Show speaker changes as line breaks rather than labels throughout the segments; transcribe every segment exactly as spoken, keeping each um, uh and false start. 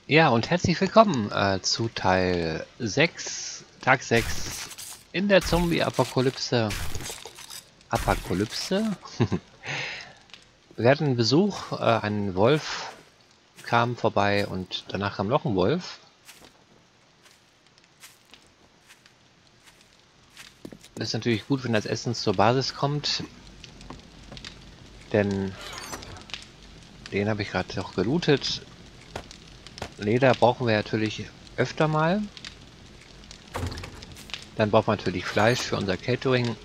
Ja, und herzlich willkommen äh, zu Teil sechs, Tag sechs in der Zombie-Apokalypse. Apokalypse? Wir hatten Besuch, äh, ein Wolf kam vorbei und danach kam noch ein Wolf. Das ist natürlich gut, wenn das Essen zur Basis kommt, denn den habe ich gerade noch gelootet. Leder brauchen wir natürlich öfter mal. Dann braucht man natürlich Fleisch für unser Catering.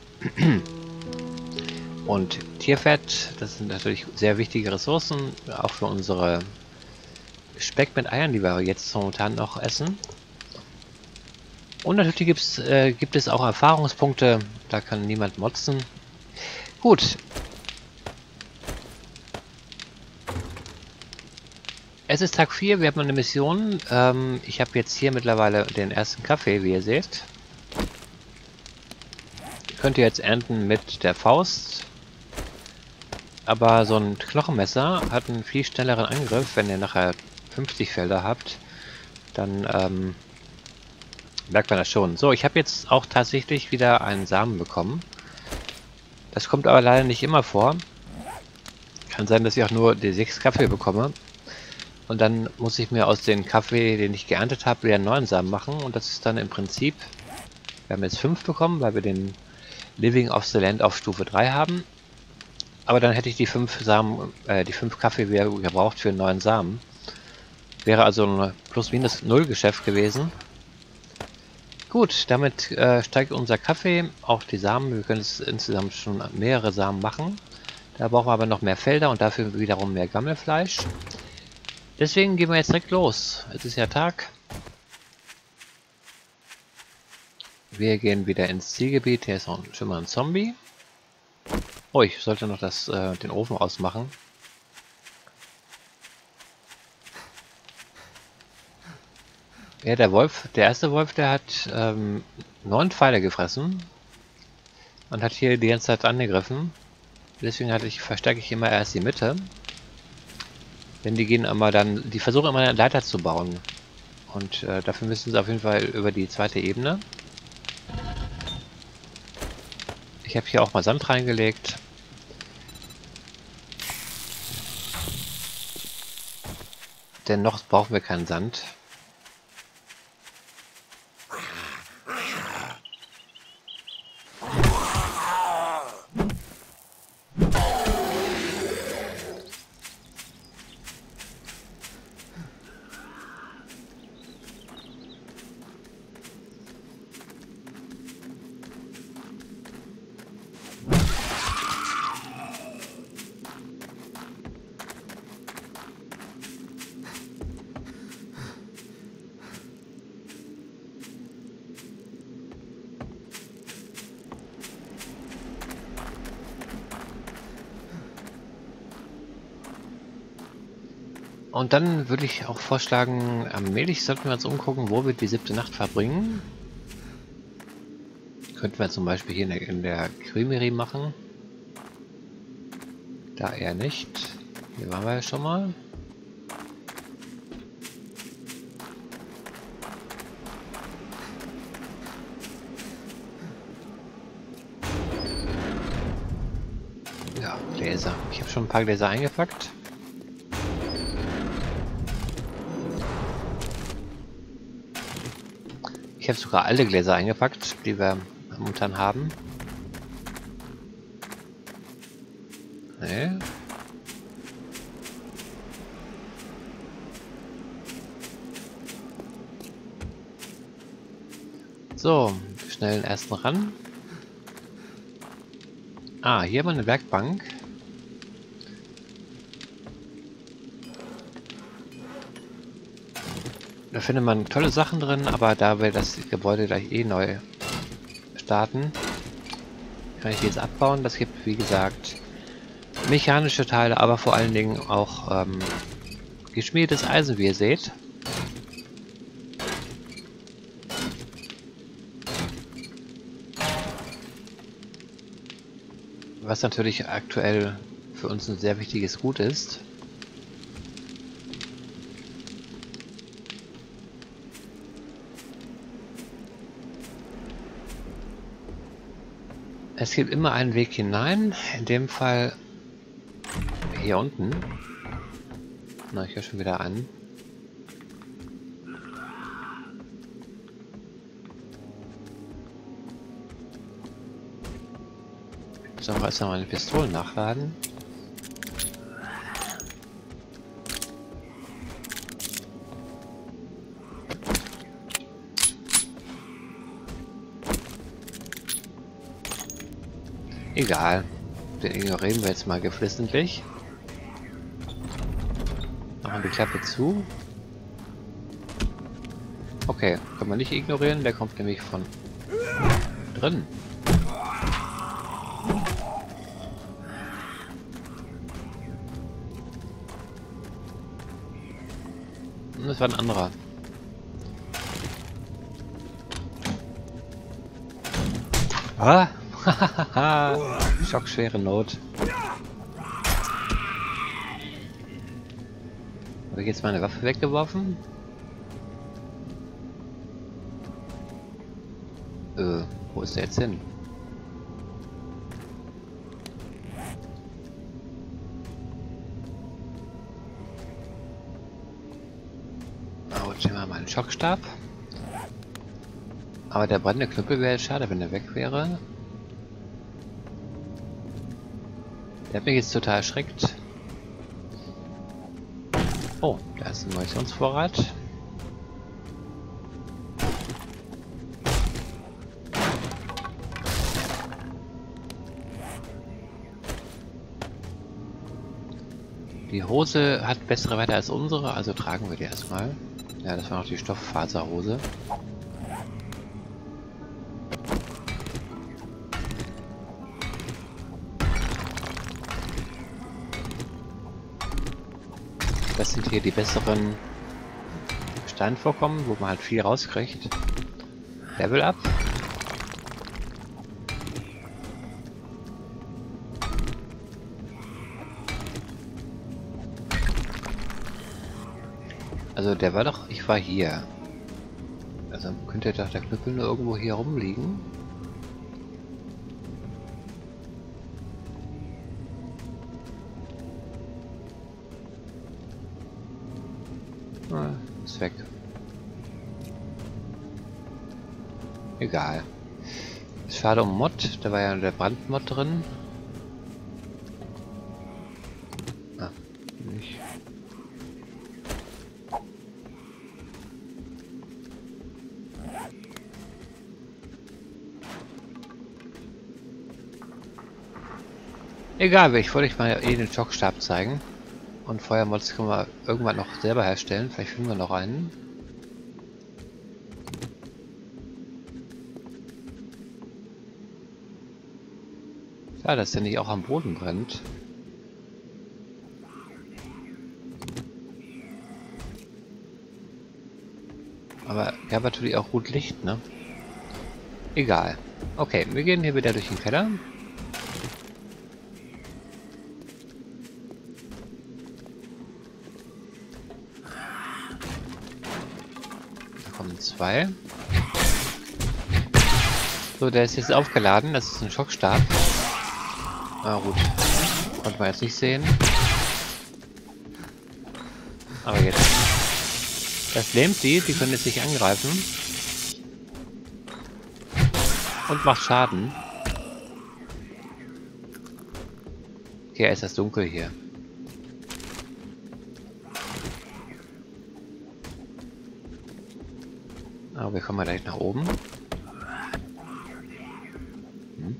Und Tierfett, das sind natürlich sehr wichtige Ressourcen, auch für unsere Speck mit Eiern, die wir jetzt momentan noch essen. Und natürlich gibt's, äh, gibt es auch Erfahrungspunkte, da kann niemand motzen. Gut. Es ist Tag vier, wir haben eine Mission. Ähm, ich habe jetzt hier mittlerweile den ersten Kaffee, wie ihr seht. Könnt ihr jetzt ernten mit der Faust. Aber so ein Knochenmesser hat einen viel schnelleren Angriff. Wenn ihr nachher fünfzig Felder habt, dann ähm, merkt man das schon. So, ich habe jetzt auch tatsächlich wieder einen Samen bekommen. Das kommt aber leider nicht immer vor. Kann sein, dass ich auch nur die sechs Kaffee bekomme. Und dann muss ich mir aus dem Kaffee, den ich geerntet habe, wieder einen neuen Samen machen. Und das ist dann im Prinzip, wir haben jetzt fünf bekommen, weil wir den Living of the Land auf Stufe drei haben. Aber dann hätte ich die fünf Samen, äh, die fünf Kaffee wieder gebraucht für einen neuen Samen. Wäre also ein Plus-Minus-Null-Geschäft gewesen. Gut, damit äh, steigt unser Kaffee, auch die Samen. Wir können es insgesamt schon mehrere Samen machen. Da brauchen wir aber noch mehr Felder und dafür wiederum mehr Gammelfleisch. Deswegen gehen wir jetzt direkt los. Es ist ja Tag. Wir gehen wieder ins Zielgebiet. Hier ist noch schon mal ein Zombie. Oh, ich sollte noch das, äh, den Ofen ausmachen. Ja, der Wolf, der erste Wolf, der hat ähm, neun Pfeile gefressen und hat hier die ganze Zeit angegriffen. Deswegen hatte ich, verstärke ich immer erst die Mitte. Denn die gehen immer dann, die versuchen immer eine Leiter zu bauen. Und äh, dafür müssen sie auf jeden Fall über die zweite Ebene. Ich habe hier auch mal Sand reingelegt. Denn noch brauchen wir keinen Sand. Und dann würde ich auch vorschlagen, allmählich sollten wir uns umgucken, wo wir die siebte Nacht verbringen. Könnten wir zum Beispiel hier in der, in der Creamery machen. Da eher nicht. Hier waren wir ja schon mal. Ja, Gläser. Ich habe schon ein paar Gläser eingepackt. Ich habe sogar alle Gläser eingepackt, die wir momentan haben. Nee. So, schnell den ersten ran. Ah, hier haben wir eine Werkbank. Da findet man tolle Sachen drin, aber da wir das Gebäude gleich eh neu starten, kann ich die jetzt abbauen. Das gibt, wie gesagt, mechanische Teile, aber vor allen Dingen auch ähm, geschmiedetes Eisen, wie ihr seht. Was natürlich aktuell für uns ein sehr wichtiges Gut ist. Es gibt immer einen Weg hinein. In dem Fall hier unten. Na, ich höre schon wieder an. Ich muss auch erst mal meine Pistolen nachladen. Egal. Den ignorieren wir jetzt mal geflissentlich. Machen die Klappe zu. Okay, können wir nicht ignorieren. Der kommt nämlich von drin. Und das war ein anderer. Ah! Schockschwere Not. Habe ich jetzt meine Waffe weggeworfen? Äh, wo ist der jetzt hin? Oh, jetzt nehmen wir mal einen Schockstab. Aber der brennende Knüppel wäre jetzt schade, wenn er weg wäre. Der hat mich jetzt total erschreckt. Oh, da ist ein Munitionsvorrat. Die Hose hat bessere Werte als unsere, also tragen wir die erstmal. Ja, das war noch die Stofffaserhose. Das sind hier die besseren Steinvorkommen, wo man halt viel rauskriegt. Level up. Also der war doch, ich war hier. Also könnte doch der Knüppel nur irgendwo hier rumliegen. Ah, ist weg. Egal. Ist schade um Mod, da war ja der Brandmod drin. Ah, nicht. Egal, ich wollte euch mal eh den Schockstab zeigen. Und Feuermods können wir irgendwann noch selber herstellen. Vielleicht finden wir noch einen. Ja, dass der nicht auch am Boden brennt. Aber er hat natürlich auch gut Licht, ne? Egal. Okay, wir gehen hier wieder durch den Keller. Zwei. So, der ist jetzt aufgeladen. Das ist ein Schockstab. Ah, gut. Konnte man jetzt nicht sehen. Aber jetzt. Das lähmt die. Die können jetzt nicht angreifen. Und macht Schaden. Okay, ist das dunkel hier. Aber wir kommen mal gleich nach oben. Hm.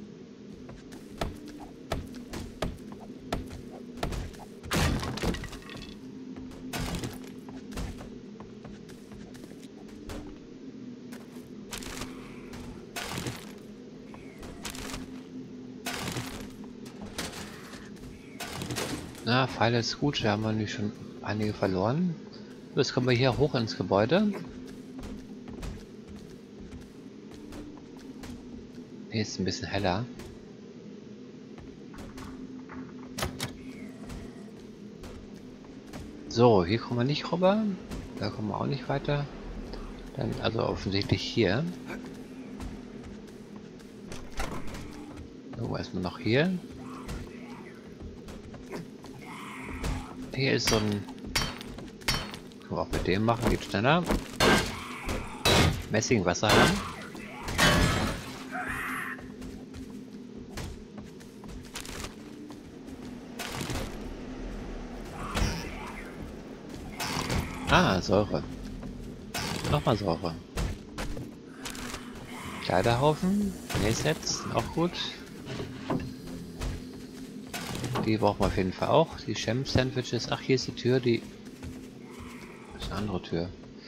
Na, Pfeile ist gut, da haben wir nämlich schon einige verloren. Jetzt kommen wir hier hoch ins Gebäude. Hier ist ein bisschen heller. So, hier kommen wir nicht rüber. Da kommen wir auch nicht weiter. Dann also offensichtlich hier. Gucken wir erstmal noch hier. Hier ist so ein... Können wir auch mit dem machen, geht schneller. Messingwasserhahn. Ah, Säure. Nochmal Säure. Kleiderhaufen. Nähsets sind auch gut. Die brauchen wir auf jeden Fall auch. Die Shem-Sandwiches. Ach, hier ist die Tür, die... Das ist eine andere Tür.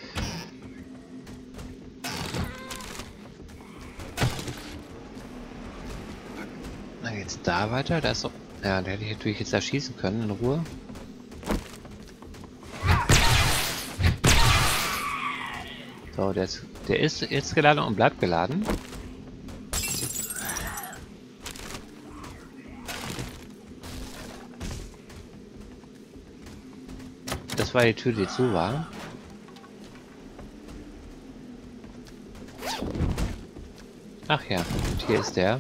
Na, geht's da weiter? Da ist so... Ja, da hätte ich natürlich jetzt da schießen können, in Ruhe. So, der ist, der ist jetzt geladen und bleibt geladen. Das war die Tür, die zu war. Ach ja, und hier ist der.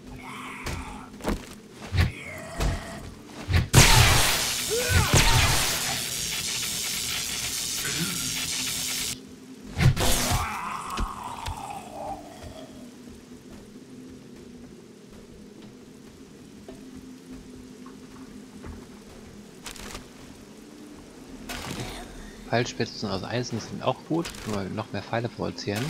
Pfeilspitzen aus Eisen sind auch gut. Können wir noch mehr Pfeile produzieren.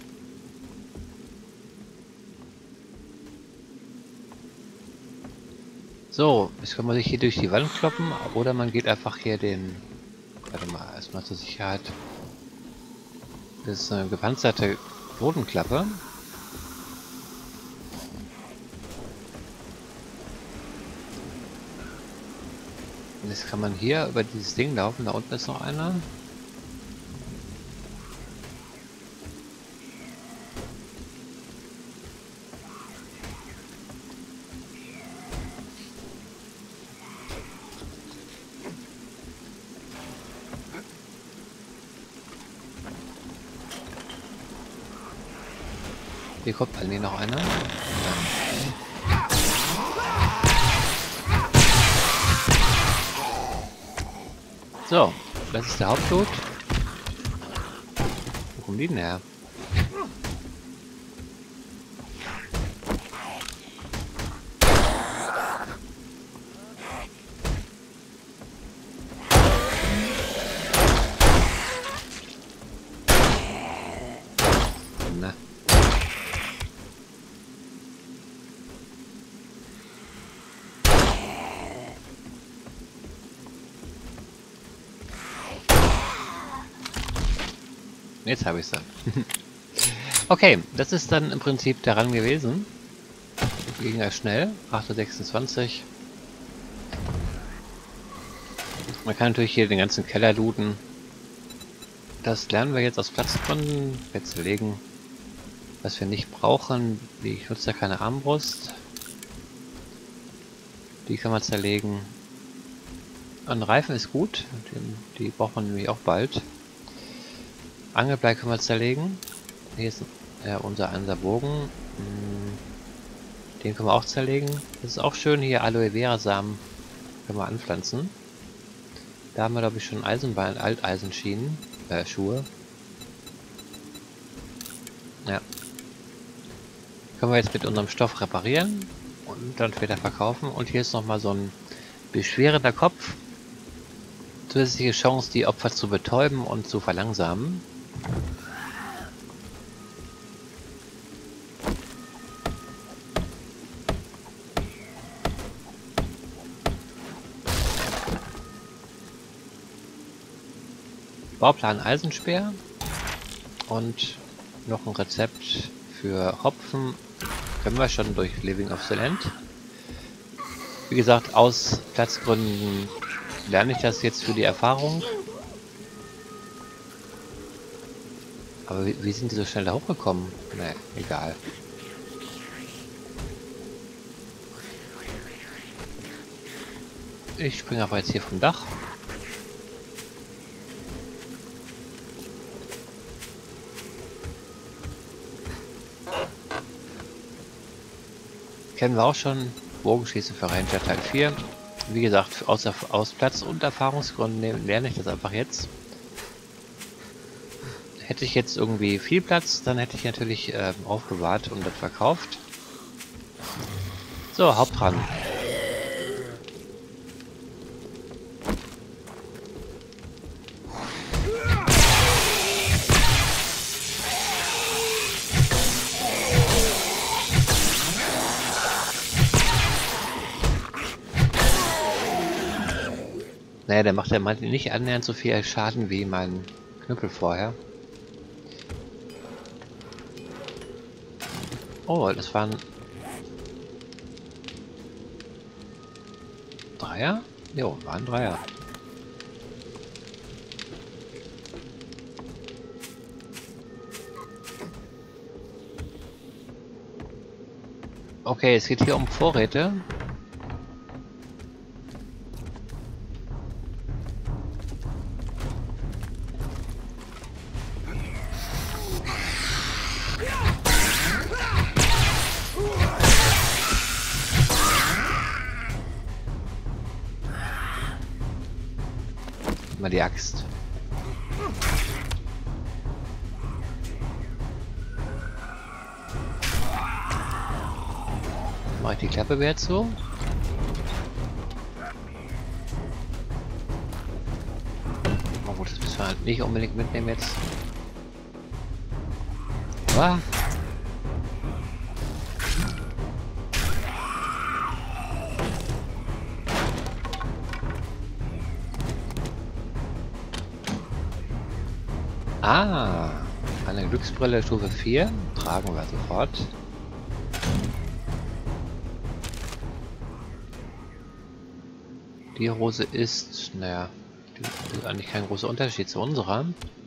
So, jetzt kann man sich hier durch die Wand kloppen oder man geht einfach hier den... Warte mal, erstmal zur Sicherheit. Das ist eine gepanzerte Bodenklappe. Und jetzt kann man hier über dieses Ding laufen. Da unten ist noch einer. Hier kommt an mir noch einer. Ja. So, das ist der Haupttod. Wo kommen die denn her? Na. Jetzt habe ich es dann. Okay, das ist dann im Prinzip daran gewesen. Ging ja schnell. acht Uhr sechsundzwanzig. Man kann natürlich hier den ganzen Keller looten. Das lernen wir jetzt aus Platzgründen. Wir zerlegen, was wir nicht brauchen. Ich nutze ja keine Armbrust. Die kann man zerlegen. Ein Reifen ist gut. Die, die braucht man nämlich auch bald. Angelblei können wir zerlegen. Hier ist äh, unser unser Bogen. Den können wir auch zerlegen. Das ist auch schön. Hier Aloe Vera Samen können wir anpflanzen. Da haben wir, glaube ich, schon Eisenbein, Alteisenschienen, äh, Schuhe. Ja. Können wir jetzt mit unserem Stoff reparieren und dann später verkaufen. Und hier ist nochmal so ein beschwerender Kopf. Zusätzliche Chance, die Opfer zu betäuben und zu verlangsamen. Bauplan Eisenspeer und noch ein Rezept für Hopfen können wir schon durch Living of the Land. Wie gesagt, aus Platzgründen lerne ich das jetzt für die Erfahrung. Aber wie, wie sind die so schnell da hochgekommen? Ne, egal. Ich springe aber jetzt hier vom Dach. Kennen wir auch schon. Bogenschießen für Ranger Teil vier. Wie gesagt, aus, aus Platz- und Erfahrungsgründen lerne ich das einfach jetzt. Hätte ich jetzt irgendwie viel Platz, dann hätte ich natürlich äh, aufbewahrt und das verkauft. So, Hauptrang. Naja, der macht ja nicht annähernd so viel Schaden wie mein Knüppel vorher. Oh, das waren Dreier? Jo, waren Dreier. Okay, es geht hier um Vorräte. Mal die Axt. Mache ich die Klappe wieder zu? Oh gut, das müssen wir halt nicht unbedingt mitnehmen jetzt. Was? Ah, eine Glücksbrille Stufe vier. Tragen wir sofort. Die Hose ist, naja, die ist eigentlich kein großer Unterschied zu unserer.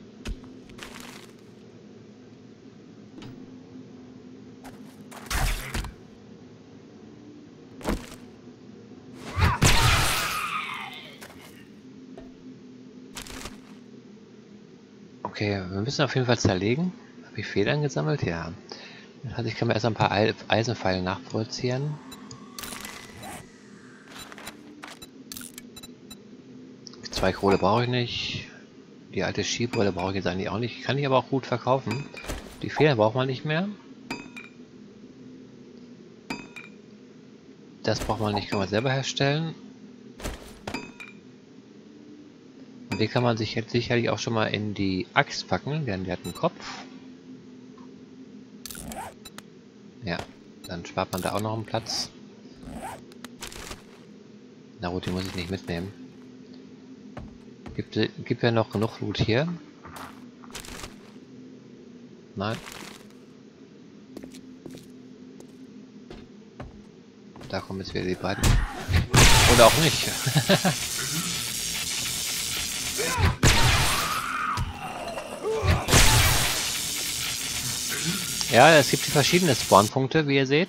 Okay, wir müssen auf jeden Fall zerlegen. Habe ich Federn gesammelt? Ja. Das heißt, ich kann mir erst ein paar Eisenpfeile nachproduzieren. Zwei Kohle brauche ich nicht. Die alte Skibrille brauche ich jetzt eigentlich auch nicht. Kann ich aber auch gut verkaufen. Die Federn braucht man nicht mehr. Das braucht man nicht, kann man selber herstellen. Und die kann man sich jetzt sicherlich auch schon mal in die Axt packen, denn die hat einen Kopf. Ja, dann spart man da auch noch einen Platz. Na gut, die muss ich nicht mitnehmen. Gibt, gibt ja noch genug Loot hier? Nein. Da kommen jetzt wieder die beiden. Oder auch nicht. Ja, es gibt die verschiedenen Spawnpunkte, wie ihr seht.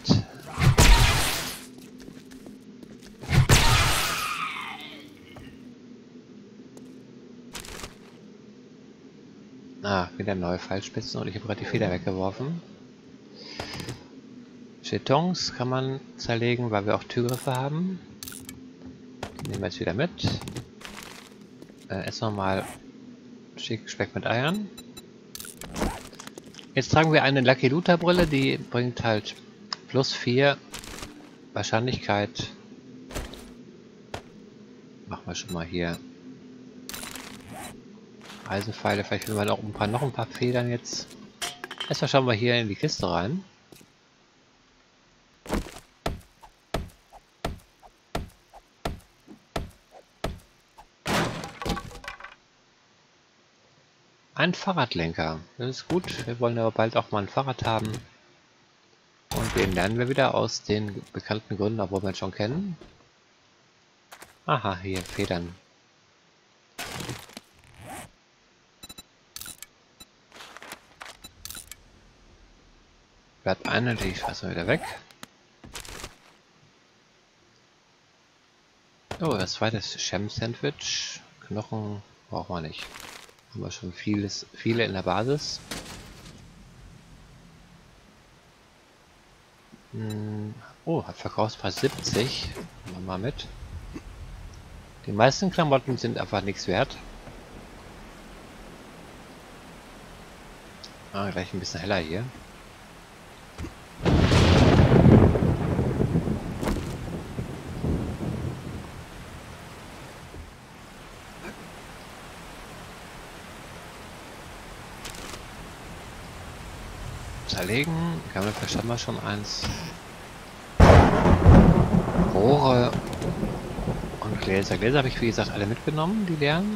Ah, wieder neue Pfeilspitzen und ich habe gerade die Feder weggeworfen. Jetons kann man zerlegen, weil wir auch Türgriffe haben. Die nehmen wir jetzt wieder mit. Äh, essen wir mal schick Speck mit Eiern. Jetzt tragen wir eine Lucky Looter Brille, die bringt halt plus vier Wahrscheinlichkeit. Machen wir schon mal hier Eisenpfeile. Vielleicht will wir noch ein paar, noch ein paar Federn jetzt. Erstmal schauen wir hier in die Kiste rein. Ein Fahrradlenker. Das ist gut. Wir wollen aber bald auch mal ein Fahrrad haben. Und den lernen wir wieder aus den bekannten Gründen, obwohl wir ihn schon kennen. Aha, hier Federn. Bleibt eine, die schmeißen wir wieder weg. Oh, das zweite ist Shem-Sandwich. Knochen brauchen wir nicht. Haben wir schon vieles, viele in der Basis. Hm, Oh, hat Verkaufspreis siebzig. Nehmen wir mal mit. Die meisten Klamotten sind einfach nichts wert. Ah, gleich ein bisschen heller hier. Zerlegen. Gammelfisch haben wir schon eins. Rohre und Gläser. Gläser habe ich wie gesagt alle mitgenommen, die leeren.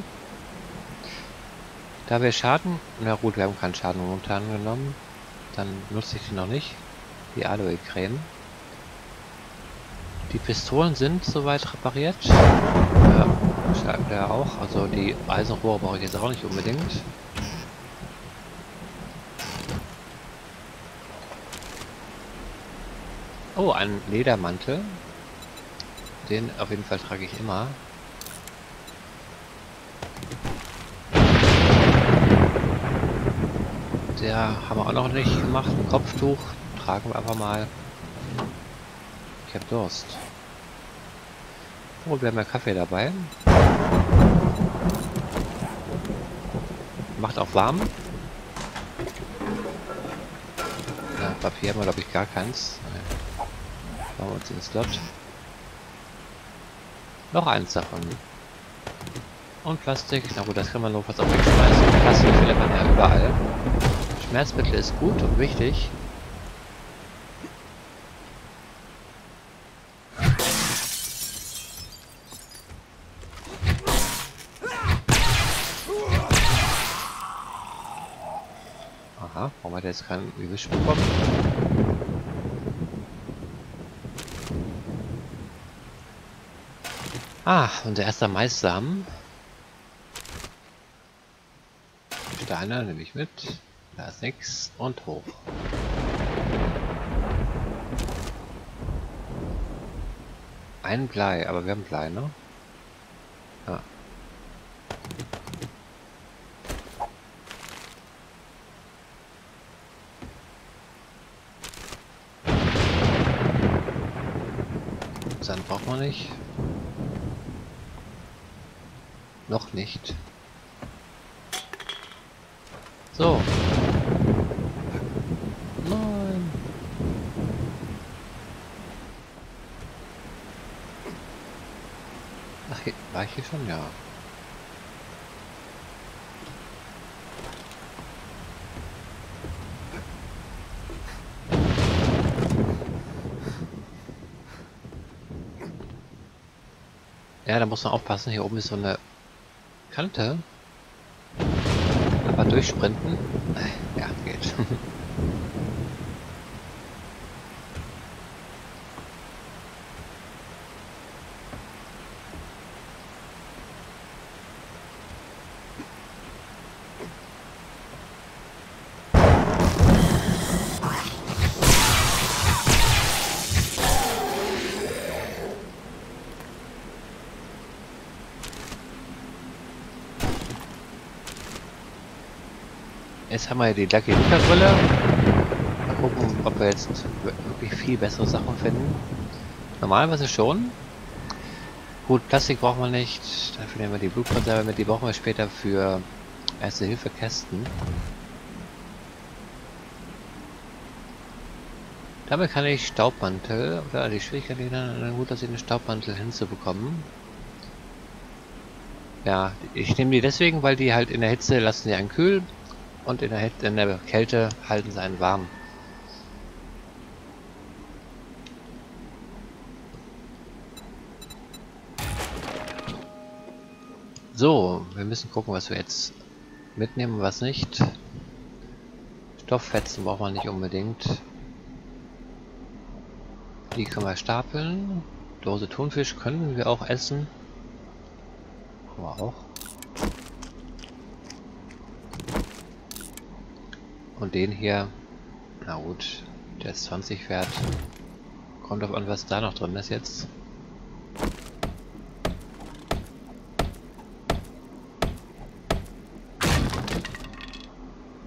Da wir Schaden, na gut, wir haben keinen Schaden momentan genommen, dann nutze ich die noch nicht, die Aloe-Creme. Die Pistolen sind soweit repariert. Ja, Schaden ja auch, also die Eisenrohre brauche ich jetzt auch nicht unbedingt. Oh, ein Ledermantel. Den auf jeden Fall trage ich immer. Der haben wir auch noch nicht gemacht. Ein Kopftuch tragen wir einfach mal. Ich habe Durst. Oh, wir haben ja Kaffee dabei. Macht auch warm. Ja, Papier haben wir glaube ich gar keins. Machen wir uns den Slot. Noch eins davon. Und Plastik. Na gut, das kann man nur fast auch wegschmeißen. Plastik findet man ja überall. Schmerzmittel ist gut und wichtig. Aha, warum hat er jetzt keinen Übelsch bekommen? Ah, unser erster Maissamen. Steine nehme ich mit. Da ist nix. Und hoch. Ein Blei, aber wir haben Blei, ne? Ja. Sand braucht man nicht. Noch nicht. So. Nein. Ach, hier, war ich hier schon? Ja. Ja, da muss man aufpassen. Hier oben ist so eine Kante. Aber durchsprinten. Ja, geht. Jetzt haben wir die Lucky Luca Brille. Mal gucken, ob wir jetzt wirklich viel bessere Sachen finden. Normalerweise schon. Gut, Plastik brauchen wir nicht. Dafür nehmen wir die Blutkonserve mit. Die brauchen wir später für Erste-Hilfe-Kästen. Damit kann ich Staubmantel oder die Schwierigkeit dann gut, dass ich einen Staubmantel hinzubekommen. Ja, ich nehme die deswegen, weil die halt in der Hitze lassen sie einen kühl. Und in der, Hitze, in der Kälte halten sie einen warm. So, wir müssen gucken, was wir jetzt mitnehmen und was nicht. Stofffetzen braucht man nicht unbedingt. Die können wir stapeln. Dose Thunfisch können wir auch essen. Machen wir auch. Und den hier, na gut, der ist zwanzig wert. Kommt auf an, was da noch drin ist jetzt.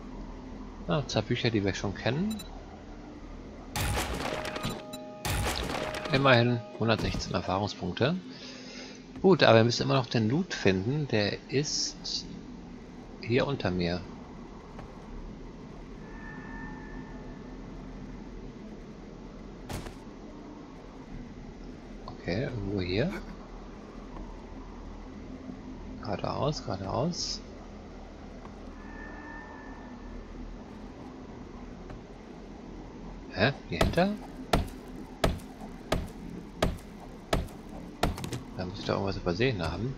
Ah, zwei Bücher, die wir schon kennen. Immerhin hundertsechzehn Erfahrungspunkte. Gut, aber wir müssen immer noch den Loot finden. Der ist hier unter mir. Okay, irgendwo hier. Geradeaus, geradeaus. Hä? Hier hinter? Da muss ich doch irgendwas übersehen haben.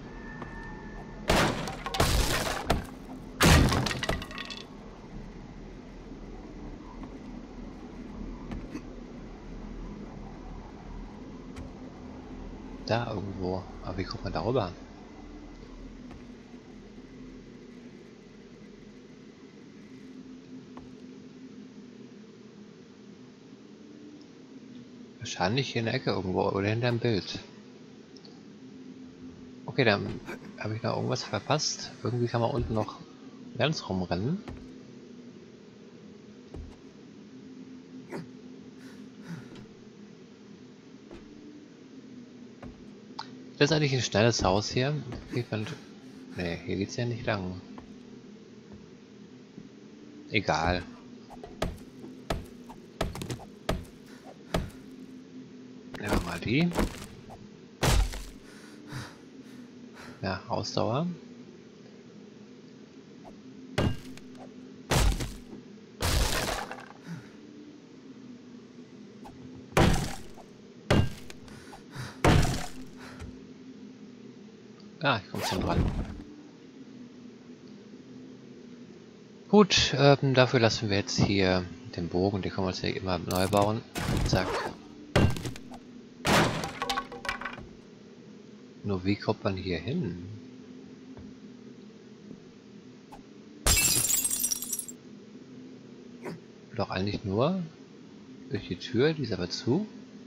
Da irgendwo. Aber wie kommt man da rüber? Wahrscheinlich hier in der Ecke irgendwo oder hinterm Bild. Okay, dann habe ich noch irgendwas verpasst. Irgendwie kann man unten noch ganz rumrennen. Das ist eigentlich ein schnelles Haus hier. Ne, hier geht's ja nicht lang. Egal. Nehmen wir mal die. Ja, Ausdauer. Ah, ich komme schon dran. Gut, ähm, dafür lassen wir jetzt hier den Bogen, den können wir uns ja immer neu bauen. Zack. Nur wie kommt man hier hin? Doch eigentlich nur durch die Tür, die ist aber zu.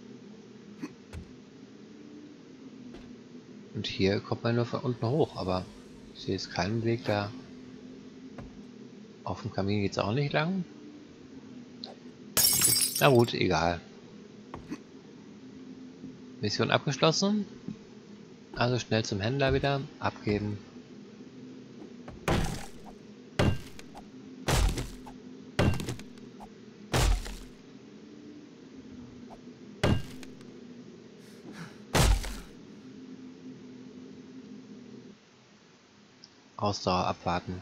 Und hier kommt man nur von unten hoch, aber ich sehe jetzt keinen Weg da. Auf dem Kamin geht es auch nicht lang. Na gut, egal. Mission abgeschlossen. Also schnell zum Händler wieder. Abgeben. Ausdauer abwarten.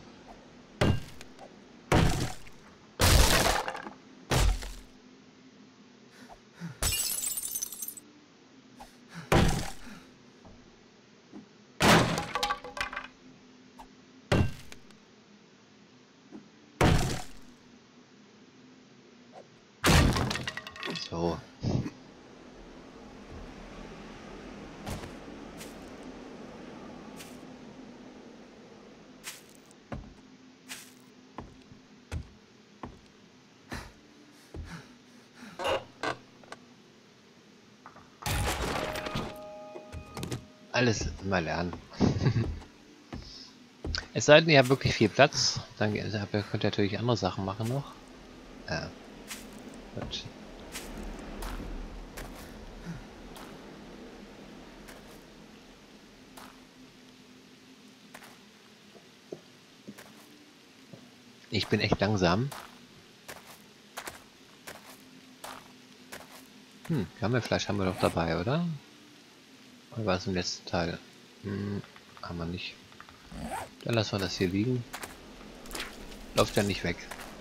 So. Alles immer lernen. Es sei denn, ihr habt wirklich viel Platz, dann könnt ihr natürlich andere Sachen machen noch. Ja. Gut. Ich bin echt langsam. Hm, Gammelfleisch haben wir doch dabei, oder? Oder war es im letzten Teil? Hm, haben wir nicht. Dann lassen wir das hier liegen. Läuft ja nicht weg.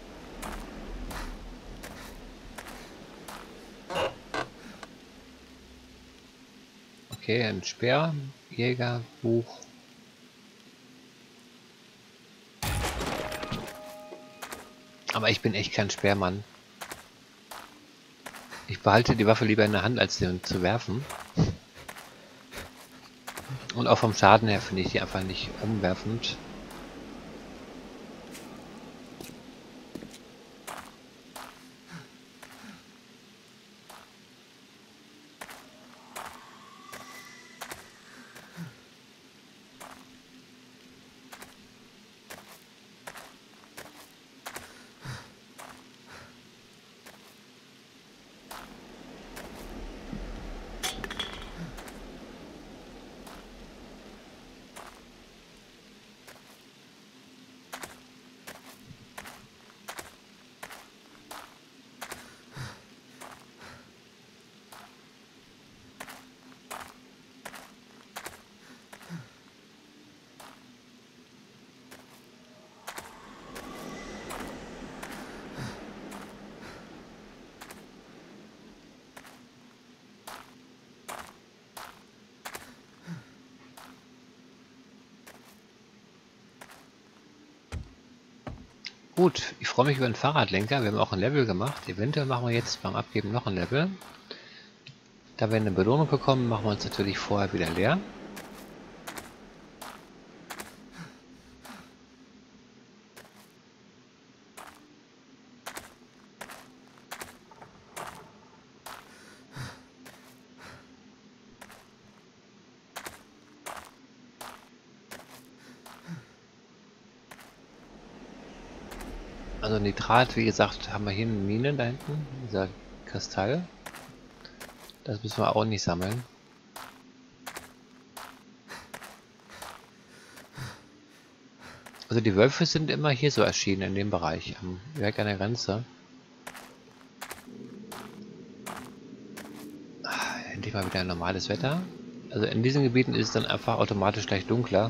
Okay, ein Speer, Jägerbuch. Aber ich bin echt kein Speermann. Ich behalte die Waffe lieber in der Hand, als sie zu werfen. Und auch vom Schaden her finde ich die einfach nicht umwerfend. Gut, ich freue mich über den Fahrradlenker. Wir haben auch ein Level gemacht. Eventuell machen wir jetzt beim Abgeben noch ein Level. Da wir eine Belohnung bekommen, machen wir uns natürlich vorher wieder leer. Also Nitrat, wie gesagt, haben wir hier eine Mine da hinten, dieser Kristall. Das müssen wir auch nicht sammeln. Also die Wölfe sind immer hier so erschienen, in dem Bereich, am Werk an der Grenze. Ah, endlich mal wieder ein normales Wetter. Also in diesen Gebieten ist es dann einfach automatisch gleich dunkler.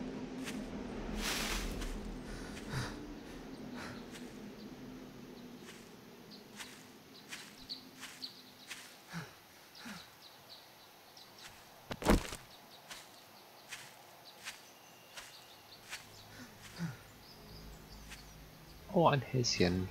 Oh, ein Häschen.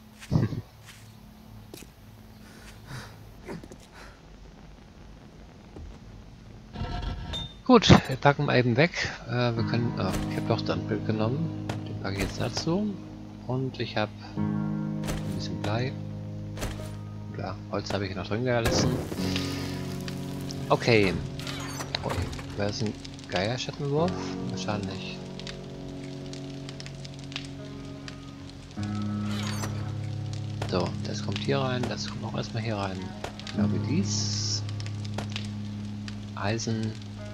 Gut, wir packen mal eben weg. Äh, wir können. Oh, ich habe doch dann ein Bild genommen. Den packe ich jetzt dazu. Und ich habe ein bisschen Blei. Ja, Holz habe ich noch drin gelassen. Okay. Oh, wäre das ein Geierschattenwurf? Wahrscheinlich. So, das kommt hier rein, das kommt auch erstmal hier rein. Ich glaube dies. Eisen.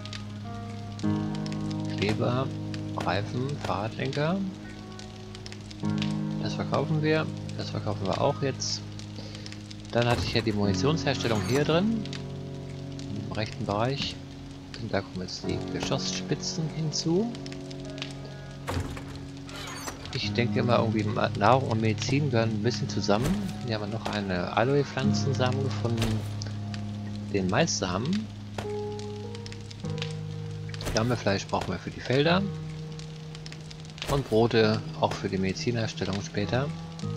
Kleber. Reifen. Fahrradlenker. Das verkaufen wir. Das verkaufen wir auch jetzt. Dann hatte ich ja die Munitionsherstellung hier drin. Im rechten Bereich. Und da kommen jetzt die Geschossspitzen hinzu. Ich denke immer irgendwie Nahrung und Medizin gehören ein bisschen zusammen. Hier haben wir noch eine Aloe-Pflanzensamen gefunden. Den Maissamen. Lammefleisch brauchen wir für die Felder. Und Brote auch für die Medizinerstellung später.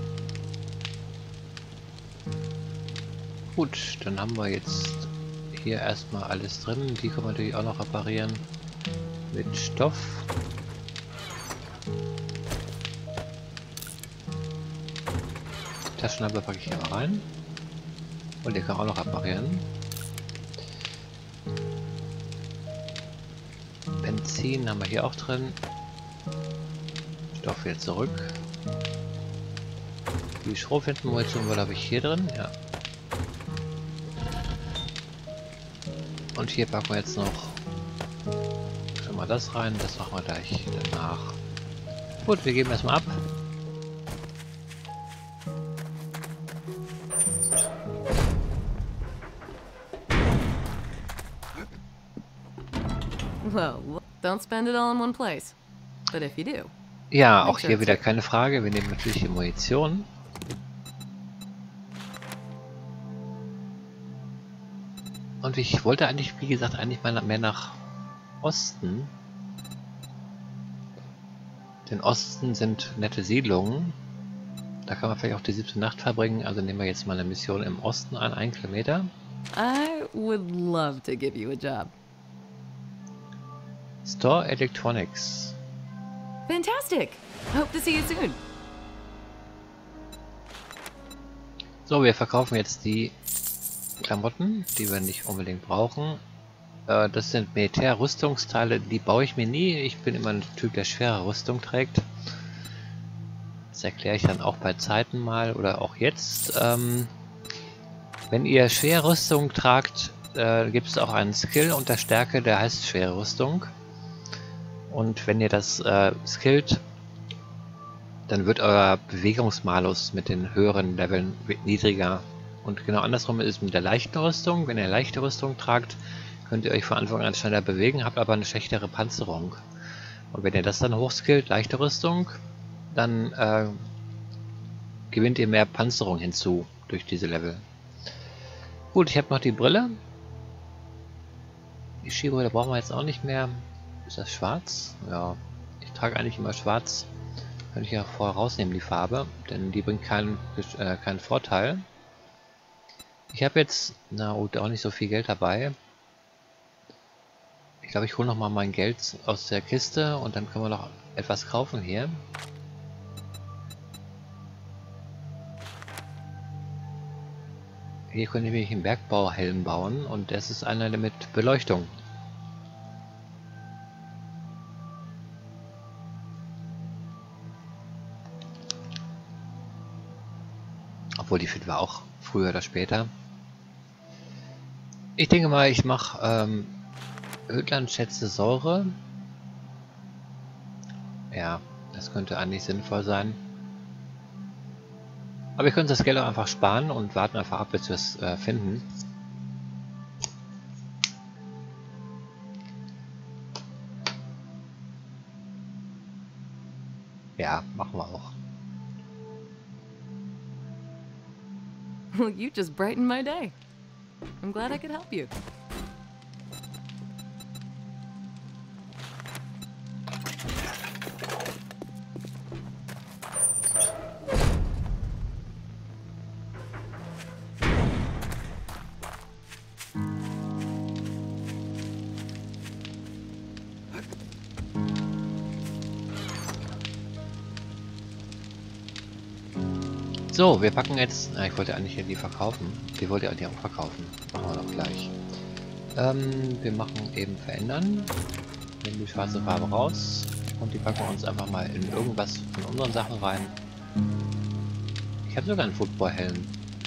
Gut, dann haben wir jetzt hier erstmal alles drin. Die können wir natürlich auch noch reparieren. Mit Stoff. Taschenlampe packe ich hier mal rein. Und die kann auch noch reparieren. Benzin haben wir hier auch drin. Stoff wieder zurück. Die Schrotflintenmunition habe ich hier drin, ja. Und hier packen wir jetzt noch schon mal das rein. Das machen wir gleich danach. Gut, wir geben erstmal ab.
Well, don't spend it all in one place. But if you do.
Ja, auch hier wieder keine Frage. Wir nehmen natürlich die Munition. Und ich wollte eigentlich, wie gesagt, eigentlich mal mehr nach Osten. Denn Osten sind nette Siedlungen. Da kann man vielleicht auch die siebte Nacht verbringen. Also nehmen wir jetzt mal eine Mission im Osten an, einen Kilometer.
I would love to give you a job.
Store Electronics.
Fantastic! Hope to see you soon.
So, wir verkaufen jetzt die Klamotten, die wir nicht unbedingt brauchen. Äh, das sind Militärrüstungsteile, die baue ich mir nie. Ich bin immer ein Typ, der schwere Rüstung trägt. Das erkläre ich dann auch bei Zeiten mal oder auch jetzt. Ähm, wenn ihr schwere Rüstung tragt, äh, gibt es auch einen Skill unter Stärke, der heißt schwere Rüstung. Und wenn ihr das äh, skillt, dann wird euer Bewegungsmalus mit den höheren Leveln niedriger. Und genau andersrum ist es mit der leichten Rüstung. Wenn ihr leichte Rüstung tragt, könnt ihr euch von Anfang an schneller bewegen, habt aber eine schlechtere Panzerung. Und wenn ihr das dann hochskillt, leichte Rüstung, dann äh, gewinnt ihr mehr Panzerung hinzu durch diese Level. Gut, ich habe noch die Brille. Die Skibrille brauchen wir jetzt auch nicht mehr. Ist das schwarz? Ja, ich trage eigentlich immer schwarz. Könnte ich ja vorher rausnehmen, die Farbe, denn die bringt keinen, äh, keinen Vorteil. Ich habe jetzt, na gut, auch nicht so viel Geld dabei. Ich glaube, ich hole noch mal mein Geld aus der Kiste und dann können wir noch etwas kaufen hier. Hier können wir einen Bergbauhelm bauen und das ist einer mit Beleuchtung. Obwohl die Fit war auch früher oder später. Ich denke mal, ich mache ähm, Ödlandschätze Säure. Ja, das könnte eigentlich sinnvoll sein. Aber wir können das Geld auch einfach sparen und warten einfach ab, bis wir es äh, finden. Ja, machen wir auch.
Well, you just brightened my day. I'm glad I could help you.
So, wir packen jetzt... Na, ich wollte eigentlich hier die verkaufen. Die wollte ich auch verkaufen. Machen wir doch gleich. Ähm, wir machen eben verändern. Nehmen die schwarze Farbe raus. Und die packen wir uns einfach mal in irgendwas von unseren Sachen rein. Ich habe sogar einen Footballhelm.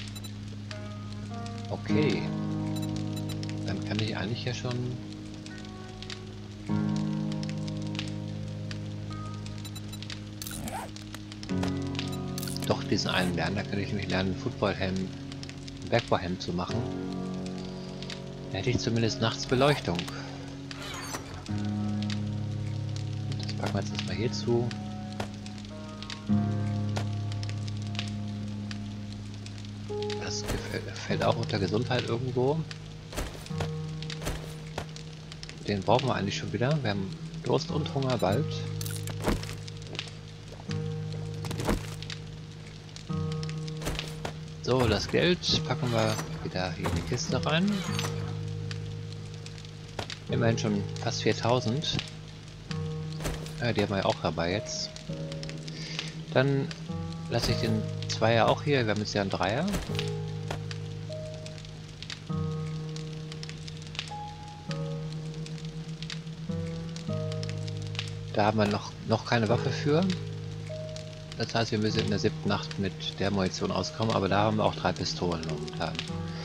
Okay. Dann kann ich eigentlich ja schon... Doch, diesen einen lernen. Da könnte ich nämlich lernen, einen Footballhelm, einen Bergbauhelm zu machen. Da hätte ich zumindest nachts Beleuchtung. Das packen wir jetzt erstmal hier zu. Das gefällt, fällt auch unter Gesundheit irgendwo. Den brauchen wir eigentlich schon wieder. Wir haben Durst und Hunger bald. So, das Geld packen wir wieder hier in die Kiste rein. Immerhin schon fast viertausend. Ja, die haben wir ja auch dabei jetzt. Dann lasse ich den Zweier auch hier. Wir haben jetzt ja einen Dreier. Da haben wir noch, noch keine Waffe für. Das heißt, wir müssen in der siebten Nacht mit der Munition auskommen, aber da haben wir auch drei Pistolen momentan.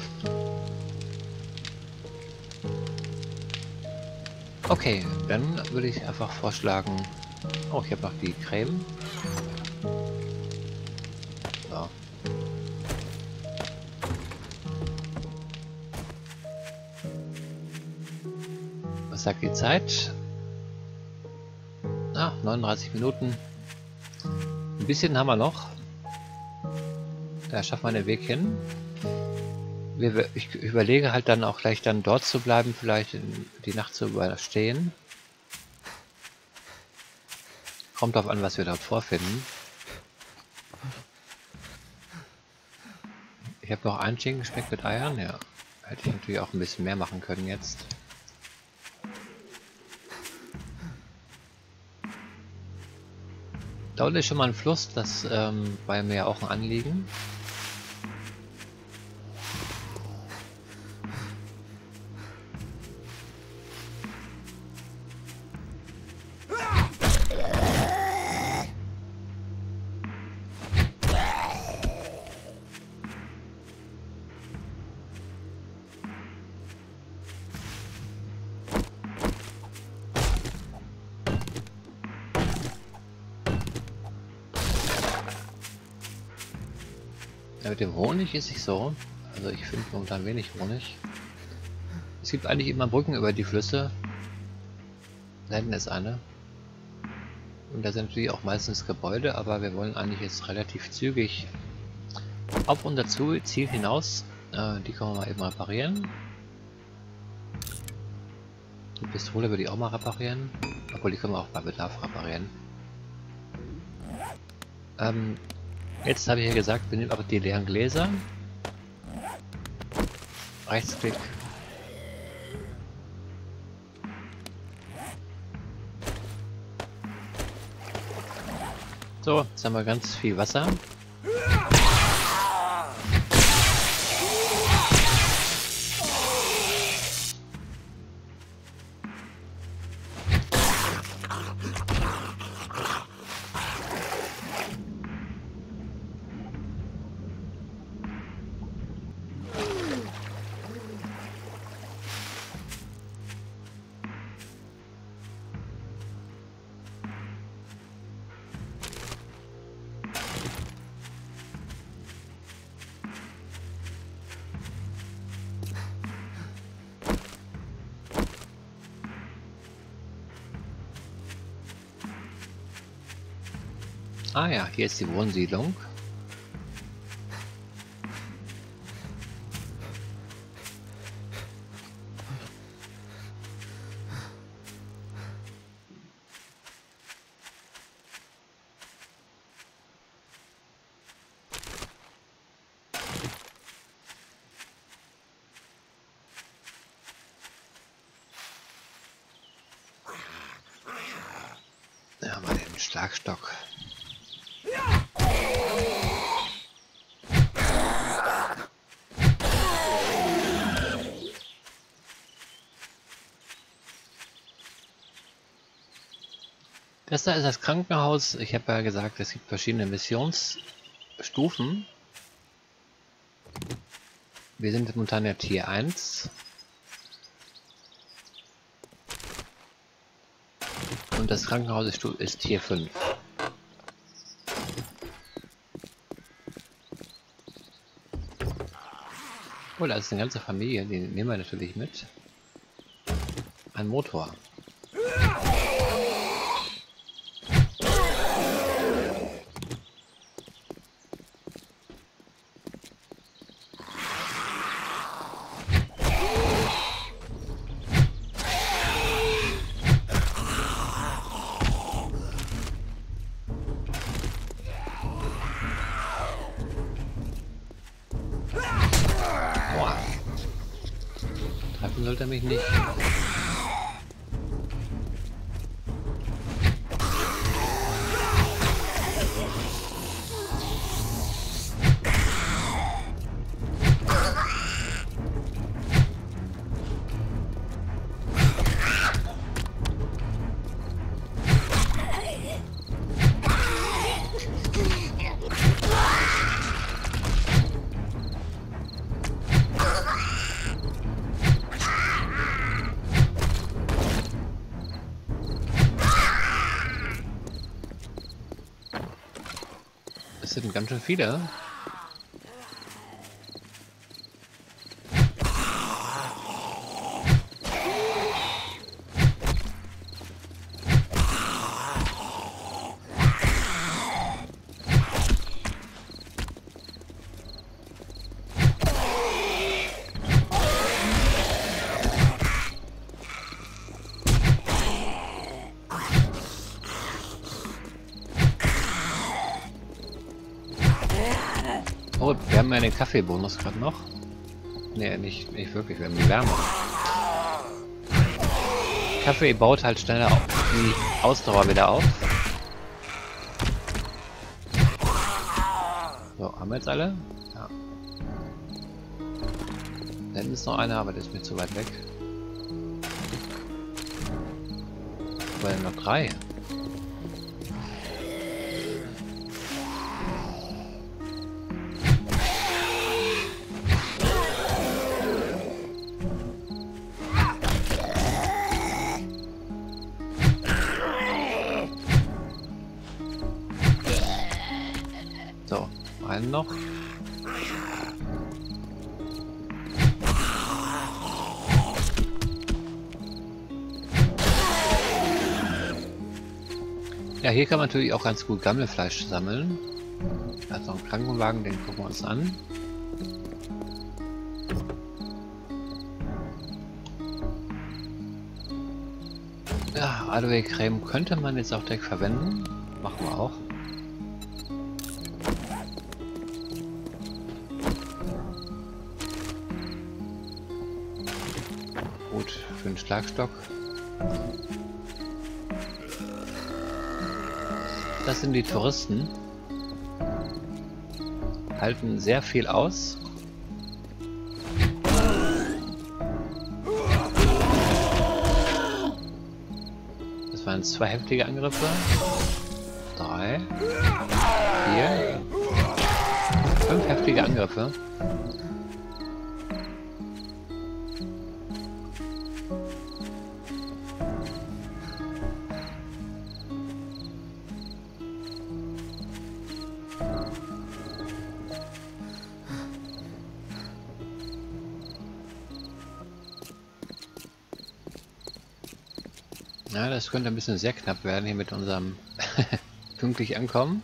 Okay, dann würde ich einfach vorschlagen... Oh, ich habe noch die Creme. So. Was sagt die Zeit? Ah, neununddreißig Minuten. Ein bisschen haben wir noch. Da schaffen wir den Weg hin. Wir, ich überlege halt dann auch gleich dann dort zu bleiben, vielleicht in, die Nacht zu überstehen. Kommt drauf an, was wir dort vorfinden. Ich habe noch einen Schinken geschmeckt mit Eiern, ja. Hätte ich natürlich auch ein bisschen mehr machen können jetzt. Da unten ist schon mal ein Fluss, das ähm, war mir ja auch ein Anliegen. Ja, mit dem Honig ist es so. Also ich finde momentan wenig Honig. Es gibt eigentlich immer Brücken über die Flüsse. Da hinten ist eine. Und da sind natürlich auch meistens Gebäude, aber wir wollen eigentlich jetzt relativ zügig auf unser Ziel hinaus. Äh, die können wir mal eben reparieren. Die Pistole würde ich auch mal reparieren. Obwohl, die können wir auch bei Bedarf reparieren. Ähm, jetzt habe ich ja gesagt, wir nehmen aber die leeren Gläser. Rechtsklick. So, jetzt haben wir ganz viel Wasser. Ah ja, hier ist die Wohnsiedlung. Da haben wir den Schlagstock. Das da ist das Krankenhaus. Ich habe ja gesagt, es gibt verschiedene Missionsstufen. Wir sind momentan ja Tier eins. Und das Krankenhaus ist, ist Tier fünf. Oh, da ist eine ganze Familie, die nehmen wir natürlich mit. Ein Motor. Treffen sollte er mich nicht. Das sind ganz schön viele. Oh, wir haben ja den Kaffeebonus gerade noch. Ne, nicht, nicht wirklich, wir haben die Wärme. Kaffee baut halt schneller auf die Ausdauer wieder auf. So, haben wir jetzt alle? Ja. Da hinten ist noch einer, aber der ist mir zu weit weg. Aber noch drei. So, einen noch. Ja, hier kann man natürlich auch ganz gut Gammelfleisch sammeln. Da ist noch ein Krankenwagen, den gucken wir uns an. Ja, Aloe Creme könnte man jetzt auch direkt verwenden. Machen wir auch. gut für einen Schlagstock. Das sind die Touristen. Halten sehr viel aus. Das waren zwei heftige Angriffe. Drei. Vier. Fünf heftige Angriffe. Ja, das könnte ein bisschen sehr knapp werden hier mit unserem pünktlich ankommen.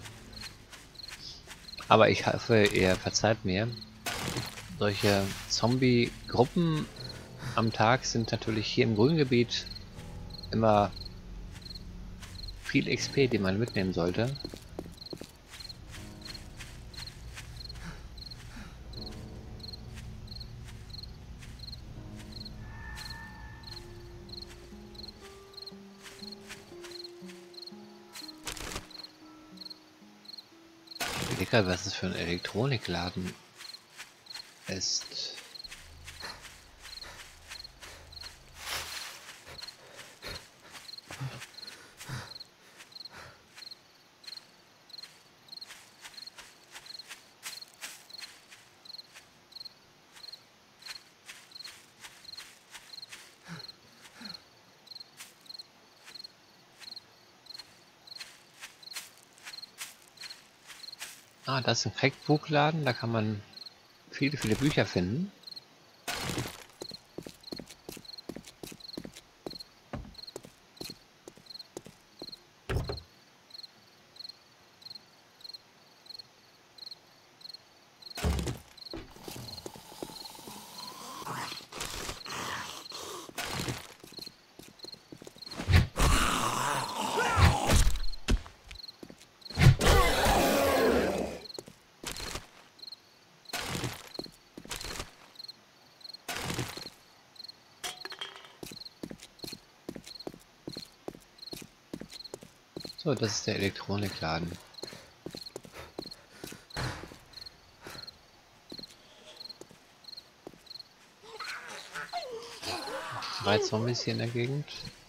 Aber ich hoffe, ihr verzeiht mir. Solche Zombie-Gruppen am Tag sind natürlich hier im Grüngebiet immer viel X P, die man mitnehmen sollte. Ich überlege, was es für ein Elektronikladen ist. Ah, das ist ein Crackbuchladen, da kann man viele, viele Bücher finden. So, das ist der Elektronikladen. Drei Zombies hier in der Gegend.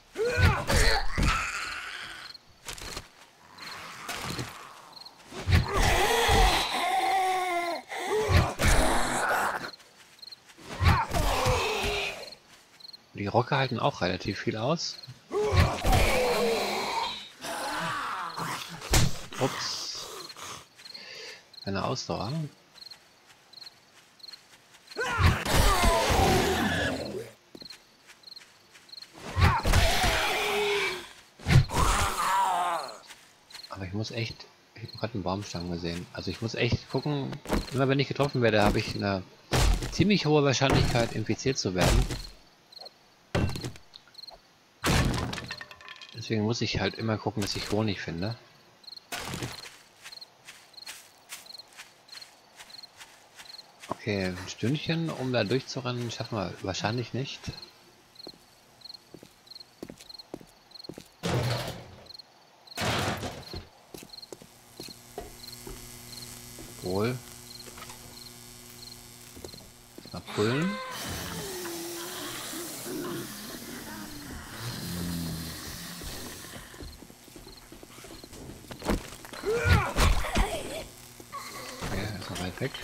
Die Rocker halten auch relativ viel aus. Ups. Keine Ausdauer. Aber ich muss echt... Ich habe gerade einen Baumstamm gesehen. Also ich muss echt gucken, immer wenn ich getroffen werde, habe ich eine ziemlich hohe Wahrscheinlichkeit, infiziert zu werden. Deswegen muss ich halt immer gucken, dass ich Honig finde. Okay, ein Stündchen, um da durchzurennen, schaffen wir wahrscheinlich nicht. Wohl. Mal pullen. Okay, erstmal weit weg.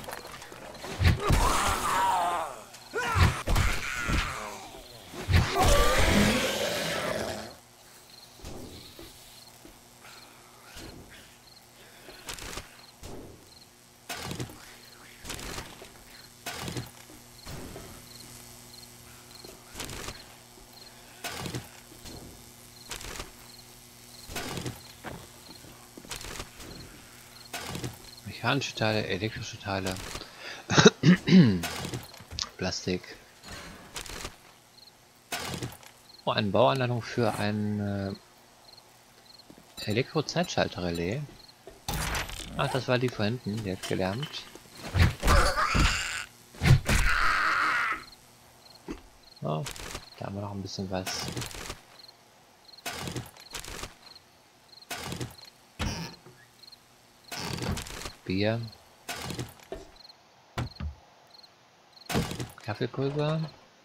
Mechanische Teile, elektrische Teile, Plastik. Oh, eine Bauanleitung für ein äh, Elektro-Zeitschalter-Relais. Ach, das war die von hinten, die hat gelernt. So, haben wir noch ein bisschen was. Bier. Kaffeepulver.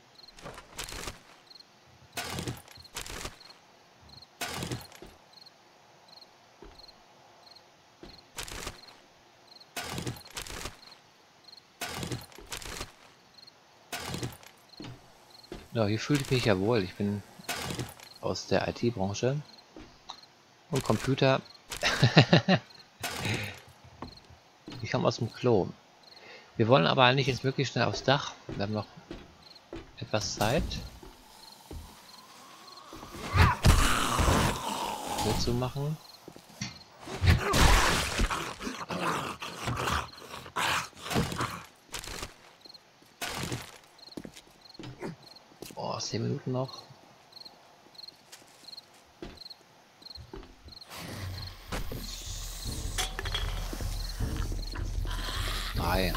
Ja, hier fühle ich mich ja wohl. Ich bin aus der I T-Branche. Und Computer. Ich komme aus dem Klo. Wir wollen aber eigentlich jetzt wirklich schnell aufs Dach. Wir haben noch etwas Zeit. Tür zu machen. Oh, zehn Minuten noch. Drei.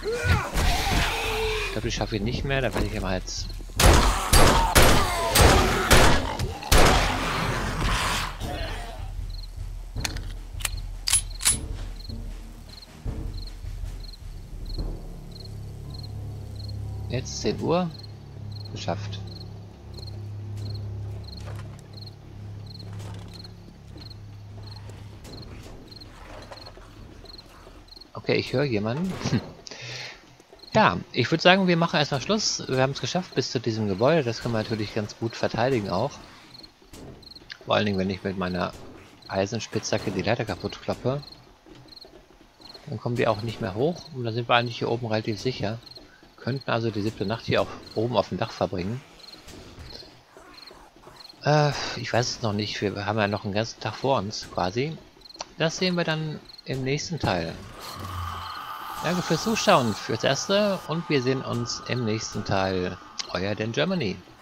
Ich glaube, ich schaffe ihn nicht mehr. Da werde ich immer jetzt. Jetzt zehn Uhr. Geschafft. Okay, ich höre jemanden. Ja, ich würde sagen, wir machen erstmal Schluss. Wir haben es geschafft bis zu diesem Gebäude. Das können wir natürlich ganz gut verteidigen auch. Vor allen Dingen, wenn ich mit meiner Eisenspitzhacke die Leiter kaputt kloppe. Dann kommen die auch nicht mehr hoch. Und dann sind wir eigentlich hier oben relativ sicher. Könnten also die siebte Nacht hier auch oben auf dem Dach verbringen. Äh, ich weiß es noch nicht. Wir haben ja noch einen ganzen Tag vor uns quasi. Das sehen wir dann im nächsten Teil. Danke fürs Zuschauen, fürs Erste, und wir sehen uns im nächsten Teil. Euer Dan Germany.